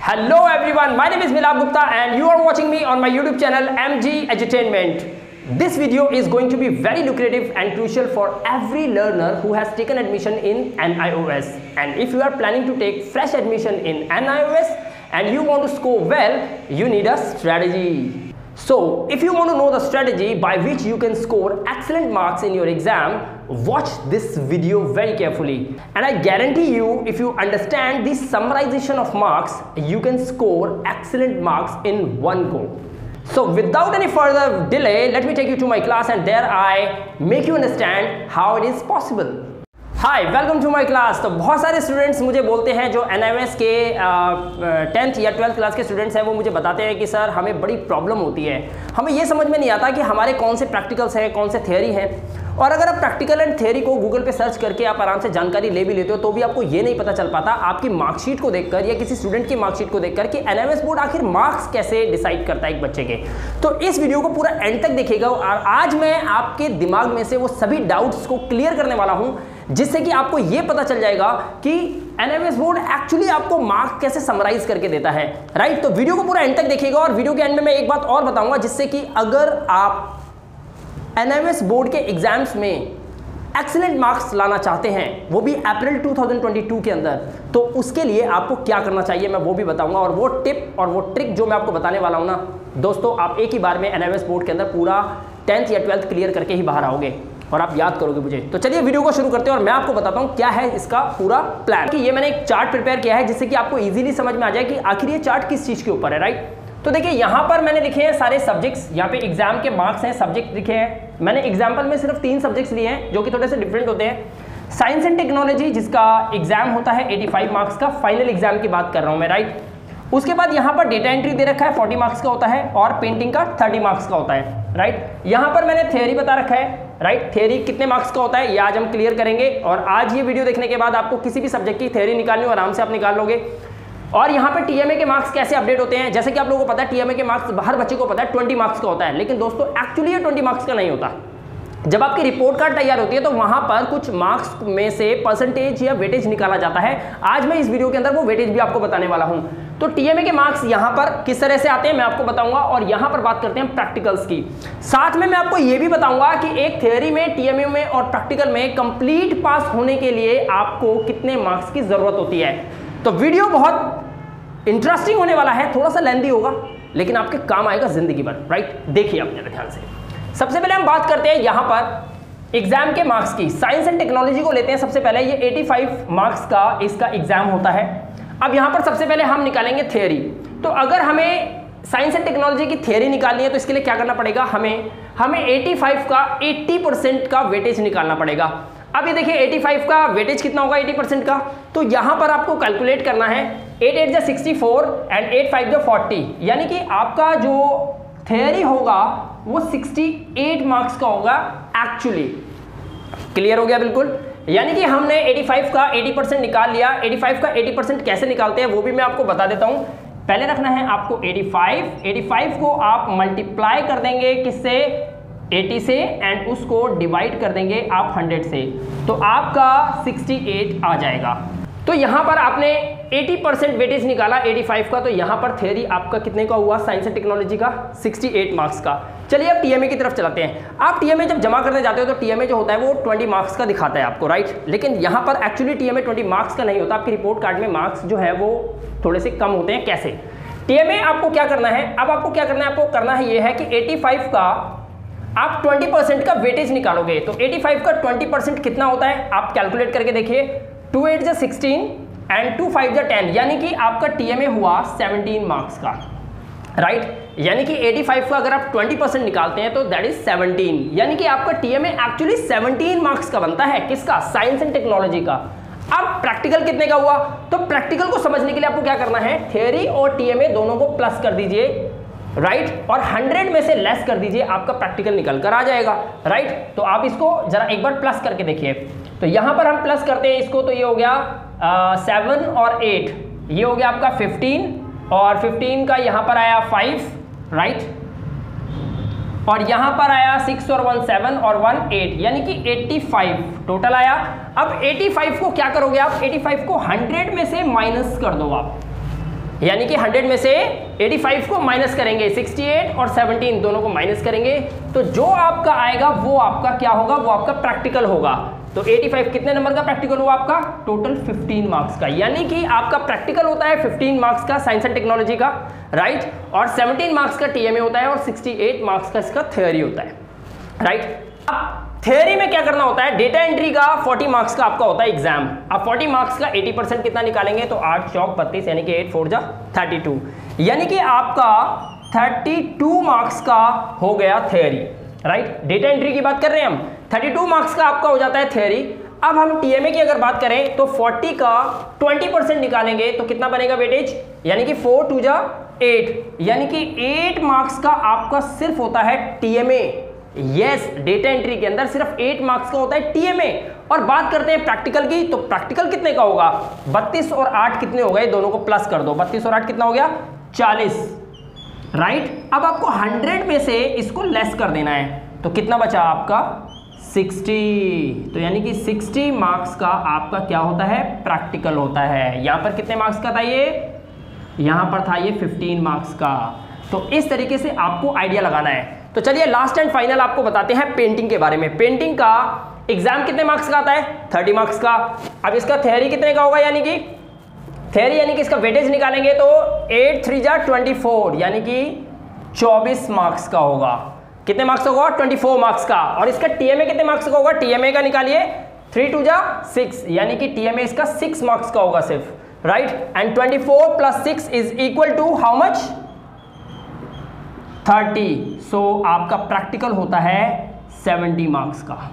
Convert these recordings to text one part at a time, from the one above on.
Hello everyone, my name is Milab Gupta and you are watching me on my YouTube channel MG Edutainment. This video is going to be very lucrative and crucial for every learner who has taken admission in NIOS. And if you are planning to take fresh admission in NIOS and you want to score well, you need a strategy. So, if you want to know the strategy by which you can score excellent marks in your exam, watch this video very carefully. And I guarantee you, if you understand the summarization of marks, you can score excellent marks in one go. So, without any further delay, let me take you to my class and there I make you understand how it is possible. Hi welcome to my class. तो बहुत सारे students मुझे बोलते हैं जो NIOS के 10th या 12th class के स्टूडेंट्स हैं, वो मुझे बताते हैं कि सर हमें बड़ी प्रॉब्लम होती है, हमें ये समझ में नहीं आता कि हमारे कौन से प्रैक्टिकल्स हैं, कौन से थियरी हैं। और अगर आप प्रैक्टिकल एंड थियरी को गूगल पे सर्च करके आप आराम से जानकारी ले भी लेते हो तो भी आपको ये नहीं पता चल पाता आपकी मार्कशीट को देखकर या किसी स्टूडेंट की मार्कशीट को देखकर कि NIOS बोर्ड आखिर मार्क्स कैसे डिसाइड करता है एक बच्चे के। तो इस वीडियो को पूरा एंड तक देखिएगा और आज मैं आपके दिमाग में से वो सभी डाउट्स को क्लियर करने वाला हूँ जिससे कि आपको ये पता चल जाएगा कि NIOS बोर्ड एक्चुअली आपको मार्क कैसे समराइज करके देता है, राइट। तो वीडियो को पूरा एंड तक देखिएगा और वीडियो के एंड में मैं एक बात और बताऊंगा जिससे कि अगर आप NIOS बोर्ड के एग्जाम्स में एक्सीलेंट मार्क्स लाना चाहते हैं, वो भी अप्रैल 2022 के अंदर, तो उसके लिए आपको क्या करना चाहिए मैं वो भी बताऊंगा। और वो टिप और वो ट्रिक जो मैं आपको बताने वाला हूं ना दोस्तों, आप एक ही बार में NIOS बोर्ड के अंदर पूरा 10th या 12th क्लियर करके ही बाहर आओगे और आप याद करोगे मुझे। तो चलिए वीडियो को शुरू करते हैं और मैं आपको बताता हूँ क्या है इसका पूरा प्लान। कि ये मैंने एक चार्ट प्रिपेयर किया है जिससे कि आपको इजीली समझ में आ जाए कि आखिर ये चार्ट किस चीज़ के ऊपर है, राइट। तो देखिए यहाँ पर मैंने लिखे हैं सारे सब्जेक्ट्स, यहाँ पे एग्जाम के मार्क्स हैं, सब्जेक्ट लिखे हैं। मैंने एग्जाम्पल में सिर्फ 3 सब्जेक्ट्स लिए हैं जो कि थोड़े से डिफरेंट होते हैं। साइंस एंड टेक्नोलॉजी जिसका एग्जाम होता है 85 मार्क्स का, फाइनल एग्जाम की बात कर रहा हूँ मैं, राइट। उसके बाद यहाँ पर डेटा एंट्री दे रखा है 40 मार्क्स का होता है और पेंटिंग का 30 मार्क्स का होता है, राइट। यहाँ पर मैंने थ्योरी बता रखा है, राइट। थ्योरी कितने मार्क्स का होता है ये आज हम क्लियर करेंगे और आज ये वीडियो देखने के बाद आपको किसी भी सब्जेक्ट की थ्योरी निकालनी हो आराम से आप निकाल लोगे। और यहाँ पे TMA के मार्क्स कैसे अपडेट होते हैं, जैसे कि आप लोगों को पता है TMA के मार्क्स हर बच्चे को पता है 20 मार्क्स का होता है, लेकिन दोस्तों एक्चुअली ये 20 मार्क्स का नहीं होता। जब आपकी रिपोर्ट कार्ड तैयार होती है तो वहां पर कुछ मार्क्स में से परसेंटेज या वेटेज निकाला जाता है। आज मैं इस वीडियो के अंदर वो वेटेज भी आपको बताने वाला हूं। तो TMA के मार्क्स यहां पर किस तरह से आते हैं मैं आपको बताऊंगा और यहां पर बात करते हैं प्रैक्टिकल्स की। साथ में मैं आपको ये भी बताऊंगा कि एक थ्योरी में, TMA में और प्रैक्टिकल में कंप्लीट पास होने के लिए आपको कितने मार्क्स की जरूरत होती है। तो वीडियो बहुत इंटरेस्टिंग होने वाला है, थोड़ा सा लेंथी होगा लेकिन आपके काम आएगा जिंदगी भर, राइट। देखिए आप जरा ध्यान से। सबसे पहले हम बात करते हैं यहाँ पर एग्जाम के मार्क्स की। साइंस एंड टेक्नोलॉजी को लेते हैं सबसे पहले। ये 85 मार्क्स का इसका एग्जाम होता है। अब यहाँ पर सबसे पहले हम निकालेंगे थ्योरी। तो अगर हमें साइंस एंड टेक्नोलॉजी की थ्योरी निकालनी है तो इसके लिए क्या करना पड़ेगा, हमें 85 का 80% का वेटेज निकालना पड़ेगा। अब ये देखिए 85 का वेटेज कितना होगा 80% का, तो यहाँ पर आपको कैलकुलेट करना है 8 8 64 एंड 8 5 40, यानी कि आपका जो थ्योरी होगा वो 68 मार्क्स का होगा एक्चुअली। क्लियर हो गया बिल्कुल। यानी कि हमने 85 का 80% निकाल लिया। 85 का 80% कैसे निकालते हैं वो भी मैं आपको बता देता हूं। पहले रखना है आपको 85 को आप मल्टीप्लाई कर देंगे किससे, 80 से, एंड उसको डिवाइड कर देंगे आप 100 से, तो आपका 68 आ जाएगा। तो यहां पर आपने 80% वेटेज निकाला 85 का, तो यहां पर थ्योरी आपका कितने का हुआ साइंस एंड टेक्नोलॉजी का 68 मार्क्स का। चलिए अब TMA की तरफ चलाते हैं। आप TMA जब जमा करने जाते हो तो TMA जो होता है वो 20 मार्क्स का दिखाता है आपको, राइट। लेकिन यहां पर एक्चुअली TMA 20 मार्क्स का नहीं होता। आपकी रिपोर्ट कार्ड में मार्क्स जो है वो थोड़े से कम होते हैं। कैसे TMA आपको क्या करना है, अब आपको क्या करना है, आपको करना है ये है कि 85 का आप 20% का वेटेज निकालोगे। तो 85 का 20% कितना होता है आप कैलकुलेट करके देखिए। 2 8 16 एंड 2 5 10, यानी कि आपका TMA हुआ 17 मार्क्स का, राइट। यानी कि 85 का अगर आप 20% निकालते हैं तो दैट इज 17, यानी कि आपका TMA एक्चुअली 17 मार्क्स का बनता है। किसका, साइंस एंड टेक्नोलॉजी का। अब प्रैक्टिकल कितने का हुआ, तो प्रैक्टिकल को समझने के लिए आपको क्या करना है, थ्योरी और TMA दोनों को प्लस कर दीजिए, राइट, और 100 में से लेस कर दीजिए, आपका प्रैक्टिकल निकल कर आ जाएगा, राइट। तो आप इसको जरा एक बार प्लस करके देखिए। तो यहां पर हम प्लस करते हैं इसको, तो ये हो गया 7 और 8, ये हो गया आपका 15 और 15 का यहां पर आया 5, राइट, और यहां पर आया 6 और 1 7 और 1 8, यानी कि 85 टोटल आया। अब 85 को क्या करोगे आप, 85 को 100 में से माइनस कर दो आप, यानी कि 100 में से 85 को माइनस करेंगे, 68 और 17 दोनों को माइनस करेंगे, तो जो आपका आएगा वो आपका क्या होगा, वो आपका प्रैक्टिकल होगा। तो 85 कितने नंबर का प्रैक्टिकल हुआ आपका, टोटल 15 मार्क्स का, यानी कि आपका प्रैक्टिकल होता है 15 मार्क्स का साइंस एंड टेक्नोलॉजी का, राइट, और 17 मार्क्स का टीएमए होता है और 68 मार्क्स का इसका थ्योरी होता है, राइट। अब थ्योरी में क्या करना होता है, डेटा एंट्री का 40 मार्क्स का आपका होता है एग्जाम। अब 40 मार्क्स का 80% कितना निकालेंगे, तो 8 चौक 32 यानी कि 8 4 जा 32, यानी कि आपका 32 मार्क्स का हो गया थ्योरी, राइट। डेटा एंट्री की बात कर रहे हैं हम, 32 मार्क्स का आपका हो जाता है थ्योरी। अब हम टीएमए की अगर बात करें तो 40 का 20% निकालेंगे तो कितना बनेगा वेटेज, यानी कि 4 2 जा 8, यानी कि 8 मार्क्स का आपका सिर्फ होता है टीएमए। यस, डेटा एंट्री के अंदर सिर्फ 8 मार्क्स का होता है टीएमए। और बात करते हैं प्रैक्टिकल की, तो प्रैक्टिकल कितने का होगा, 32 और 8 कितने हो गए, दोनों को प्लस कर दो, 32 और 8 कितना हो गया, 40, राइट। अब आपको 100 में से इसको लेस कर देना है, तो कितना बचा आपका 60, तो यानी कि 60 मार्क्स का आपका क्या होता है, प्रैक्टिकल होता है। यहां पर कितने मार्क्स का था ये, यहां पर था ये 15 मार्क्स का। तो इस तरीके से आपको आइडिया लगाना है। तो चलिए लास्ट एंड फाइनल आपको बताते हैं पेंटिंग के बारे में। पेंटिंग का एग्जाम कितने मार्क्स का आता है, 30 मार्क्स का। अब इसका थ्योरी कितने का होगा, यानी कि थ्योरी यानी कि इसका वेटेज निकालेंगे तो 8 3 जा 24, यानी कि 24 मार्क्स का होगा। कितने मार्क्स का होगा, 24 मार्क्स का। और इसका टीएमए कितने मार्क्स का होगा, टीएमए का निकालिए 3 2 जा 6, यानी कि टीएमए इसका 6 मार्क्स का होगा सिर्फ, right. And 24 + 6 is equal to how much, 30। So आपका प्रैक्टिकल होता है 70 मार्क्स का।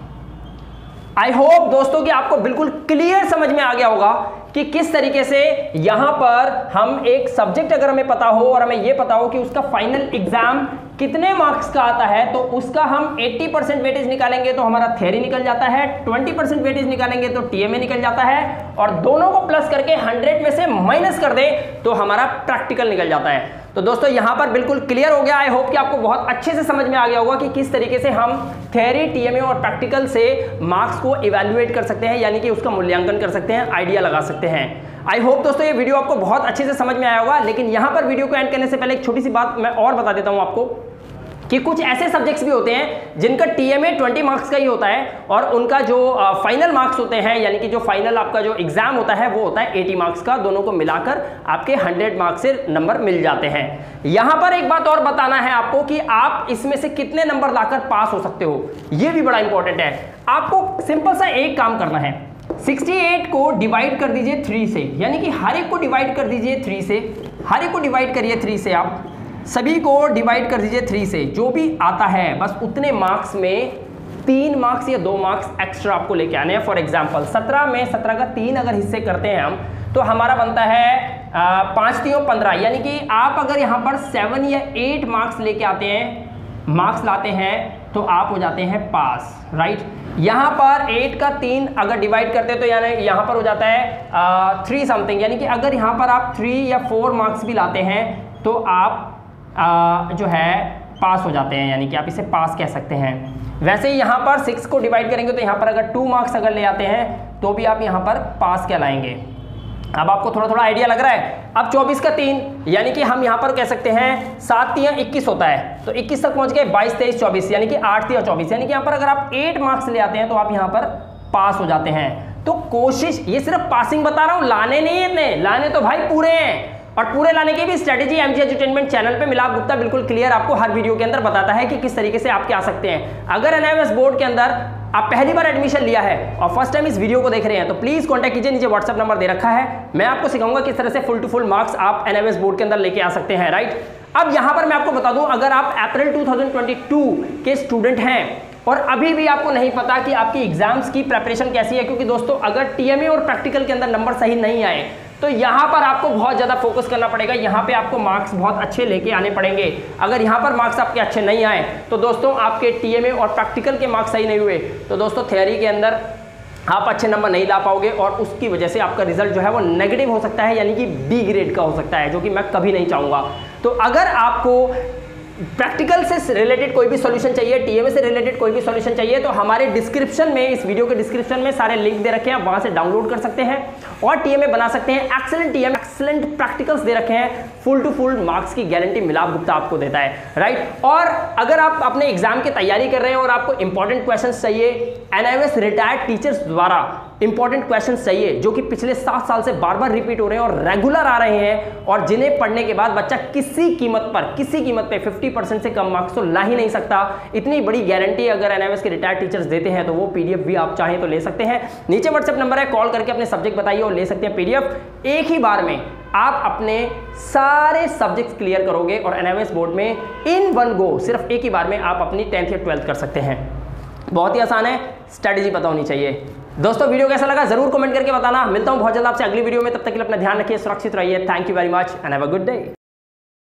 आई होप दोस्तों कि आपको बिल्कुल क्लियर समझ में आ गया होगा कि किस तरीके से यहां पर हम एक सब्जेक्ट अगर हमें पता हो और हमें यह पता हो कि उसका फाइनल एग्जाम कितने मार्क्स का आता है, तो उसका हम 80% वेटेज निकालेंगे तो हमारा थ्योरी निकल जाता है, 20% वेटेज निकालेंगे तो टीएमए निकल जाता है, और दोनों को प्लस करके 100 में से माइनस कर दें तो हमारा प्रैक्टिकल निकल जाता है। तो दोस्तों यहां पर बिल्कुल क्लियर हो गया। आई होप कि आपको बहुत अच्छे से समझ में आ गया होगा कि किस तरीके से हम थ्योरी, टीएमए और प्रैक्टिकल से मार्क्स को इवैल्यूएट कर सकते हैं, यानी कि उसका मूल्यांकन कर सकते हैं, आइडिया लगा सकते हैं। आई होप दोस्तों ये वीडियो आपको बहुत अच्छे से समझ में आया होगा। लेकिन यहां पर वीडियो को एंड करने से पहले एक छोटी सी बात मैं और बता देता हूं आपको कि कुछ ऐसे सब्जेक्ट्स भी होते हैं जिनका टीएमए 20 मार्क्स का ही होता है और उनका जो फाइनल मार्क्स होते हैं, यानी कि जो फाइनल आपका जो एग्जाम होता है वो होता है 80 मार्क्स का। दोनों को मिलाकर आपके 100 मार्क्स से नंबर मिल जाते हैं। यहां पर एक बात और बताना है आपको कि आप इसमें से कितने नंबर लाकर पास हो सकते हो, ये भी बड़ा इंपॉर्टेंट है। आपको सिंपल सा एक काम करना है, 68 को डिवाइड कर दीजिए 3 से, यानी कि हर एक को डिवाइड कर दीजिए 3 से, हर एक को डिवाइड करिए 3 से, आप सभी को डिवाइड कर दीजिए 3 से, जो भी आता है बस उतने मार्क्स में 3 मार्क्स या 2 मार्क्स एक्स्ट्रा आपको लेके आने हैं। फॉर एग्जांपल 17 में 17 का 3 अगर हिस्से करते हैं हम तो हमारा बनता है 5 3 15, यानी कि आप अगर यहाँ पर 7 या 8 मार्क्स लेके आते हैं, मार्क्स लाते हैं तो आप हो जाते हैं पास, राइट। यहाँ पर 8 का 3 अगर डिवाइड करते हैं तो यानी यहाँ पर हो जाता है 3 समथिंग, यानी कि अगर यहाँ पर आप 3 या 4 मार्क्स भी लाते हैं तो आप जो है पास हो जाते हैं, यानी कि आप इसे पास कह सकते हैं। वैसे ही यहाँ पर 6 को डिवाइड करेंगे तो यहाँ पर अगर 2 मार्क्स अगर ले आते हैं तो भी आप यहाँ पर पास कहलाएंगे। अब आपको थोड़ा थोड़ा आइडिया लग रहा है। अब 24 का 3, यानी कि हम यहाँ पर कह सकते हैं 7 3 21 होता है, तो 21 तक पहुँच गए, 22 23 24, यानी कि 8 3 24, यानी कि यहाँ पर अगर आप 8 मार्क्स ले आते हैं तो आप यहाँ पर पास हो जाते हैं। तो कोशिश, ये सिर्फ पासिंग बता रहा हूँ, लाने नहीं है इतने, लाने तो भाई पूरे हैं। और पूरे लाने की भी स्ट्रेटेजी एमजी एजुटेनमेंट चैनल पे मिलाप गुप्ता बिल्कुल क्लियर आपको हर वीडियो के अंदर बताता है कि किस तरीके से आपके आ सकते हैं। अगर एनआईएमएस बोर्ड के अंदर आप पहली बार एडमिशन लिया है और फर्स्ट टाइम इस वीडियो को देख रहे हैं तो प्लीज कांटेक्ट कीजिए, नीचे व्हाट्सएप नंबर दे रखा है। मैं आपको सिखाऊंगा किस तरह से फुल टू फुल मार्क्स आप एनआईएमएस बोर्ड के अंदर लेके आ सकते हैं, राइट। अब यहां पर मैं आपको बता दूं, अगर आप अप्रैल 2022 के स्टूडेंट हैं और अभी भी आपको नहीं पता कि आपकी एग्जाम्स की प्रिपरेशन कैसी है, क्योंकि दोस्तों अगर टीएमए और प्रैक्टिकल के अंदर नंबर सही नहीं आए तो यहाँ पर आपको बहुत ज़्यादा फोकस करना पड़ेगा, यहाँ पे आपको मार्क्स बहुत अच्छे लेके आने पड़ेंगे। अगर यहाँ पर मार्क्स आपके अच्छे नहीं आए तो दोस्तों आपके टीएमए और प्रैक्टिकल के मार्क्स सही नहीं हुए तो दोस्तों थ्योरी के अंदर आप अच्छे नंबर नहीं ला पाओगे और उसकी वजह से आपका रिजल्ट जो है वो नेगेटिव हो सकता है, यानी कि बी ग्रेड का हो सकता है, जो कि मैं कभी नहीं चाहूँगा। तो अगर आपको प्रैक्टिकल से रिलेटेड कोई भी सॉल्यूशन चाहिए, टीएमए से रिलेटेड कोई भी सॉल्यूशन चाहिए, तो हमारे डिस्क्रिप्शन में, इस वीडियो के डिस्क्रिप्शन में सारे लिंक दे रखे हैं, वहां से डाउनलोड कर सकते हैं और टीएमए बना सकते हैं। एक्सेलेंट टीएमए, एक्सेलेंट प्रैक्टिकल्स दे रखे हैं, फुल टू फुल मार्क्स की गारंटी मिलाप गुप्ता आपको देता है, राइट। और अगर आप अपने एग्जाम की तैयारी कर रहे हैं और आपको इंपॉर्टेंट क्वेश्चंस चाहिए, एनआईओएस रिटायर्ड टीचर्स द्वारा इंपॉर्टेंट क्वेश्चंस चाहिए जो कि पिछले 7 साल से बार बार रिपीट हो रहे हैं और रेगुलर आ रहे हैं, और जिन्हें पढ़ने के बाद बच्चा किसी कीमत पे 50% से कम मार्क्स तो ला ही नहीं सकता, इतनी बड़ी गारंटी अगर एनआईओएस के रिटायर्ड टीचर्स देते हैं तो वो पीडीएफ भी आप चाहें तो ले सकते हैं। नीचे व्हाट्सएप नंबर है, कॉल करके अपने सब्जेक्ट बताइए और ले सकते हैं पीडीएफ। एक ही बार में आप अपने सारे सब्जेक्ट्स क्लियर करोगे और एनआईओएस बोर्ड में इन वन गो, सिर्फ एक ही बार में आप अपनी 10th या 12th कर सकते हैं। बहुत ही आसान है, स्ट्रेटेजी पता होनी चाहिए। दोस्तों वीडियो कैसा लगा जरूर कमेंट करके बताना। मिलता हूं बहुत जल्द आपसे अगली वीडियो में, तब तक के लिए अपना ध्यान रखिए, सुरक्षित रहिए। Thank you very much and have a good day.